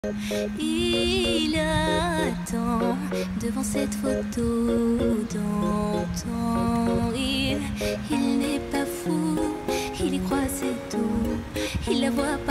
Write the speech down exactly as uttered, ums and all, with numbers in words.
Il attend devant cette photo d'antan. Il, il n'est pas fou, il y croit, c'est tout. Il la voit pas.